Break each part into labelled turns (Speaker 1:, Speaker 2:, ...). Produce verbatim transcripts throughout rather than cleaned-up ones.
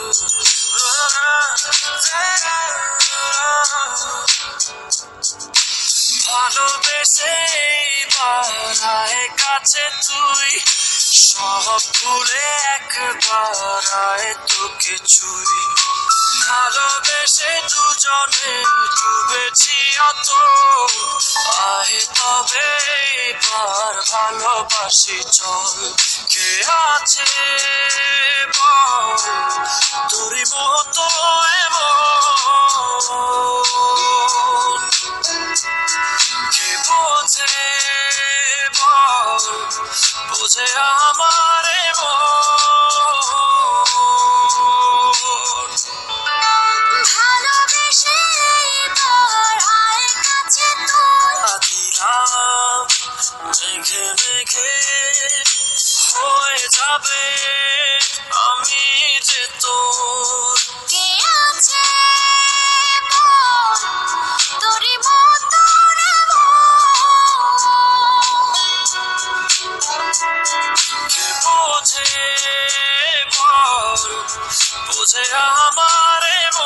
Speaker 1: ভালোবেসে বাড়ায় কাছে তুই সব ভুলে একবার আয় তোকে ছুই ভালোবেসে দুজনে ডুবেছি অত আয় তবে এবার ভালোবাসি চল কে আছে বল তোরই মতো এমন কে বোঝে বল বোঝে আমার মন
Speaker 2: ভালোবেসে এবার আয় কাছে তুই
Speaker 1: দিলাম মেঘে মেঘে হয়ে যাবে আমি যে তোর
Speaker 2: কে আছে বল তোরই মতো
Speaker 1: কে বোঝে বল বোঝে আমার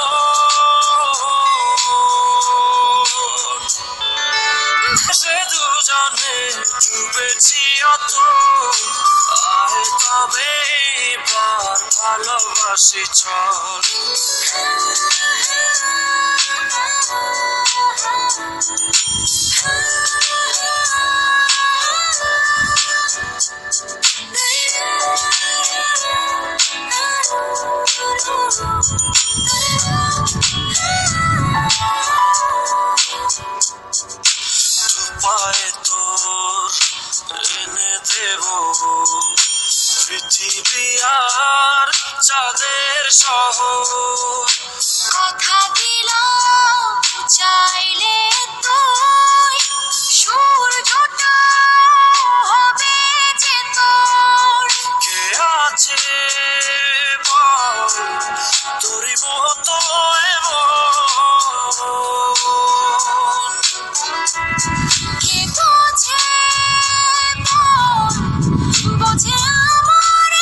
Speaker 1: মন সে দুজনে ডুবেছি অত আয় তবে এবার ভালোবাসি চল পায়ে তোর এনে দেব পৃথিবী আর চাঁদের শহর
Speaker 2: কথা দিলাম চাইলে তুই সূর্যটা হবে যে তোর
Speaker 1: কে আছে বল তোরই মতো এমন
Speaker 2: কে বোঝে বল বোঝে আমার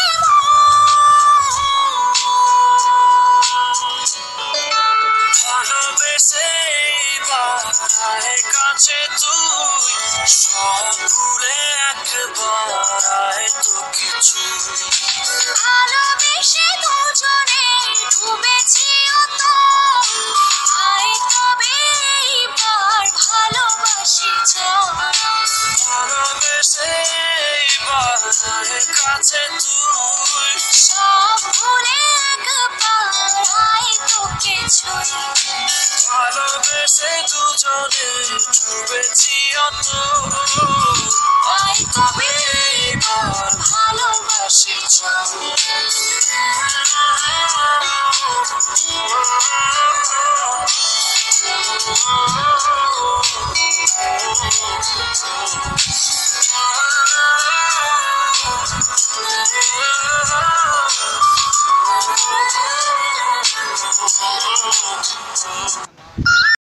Speaker 1: ভালোবেসে বাড়ায় কাছে তুই সব ভুলে একবার আয় তোকে ছুই
Speaker 2: ভালোবেসে দুজনে ডুবেছি অত আয় তবে এবার ভালোবাসি চল
Speaker 1: ভালোবেসে বাড়ায় কাছে তুই
Speaker 2: সব ভুলে একবার আয় তোকে ছুঁই
Speaker 1: ভালোবেসে দুজনে ডুবেছি অত
Speaker 2: আয় তবে এবার ভালোবাসি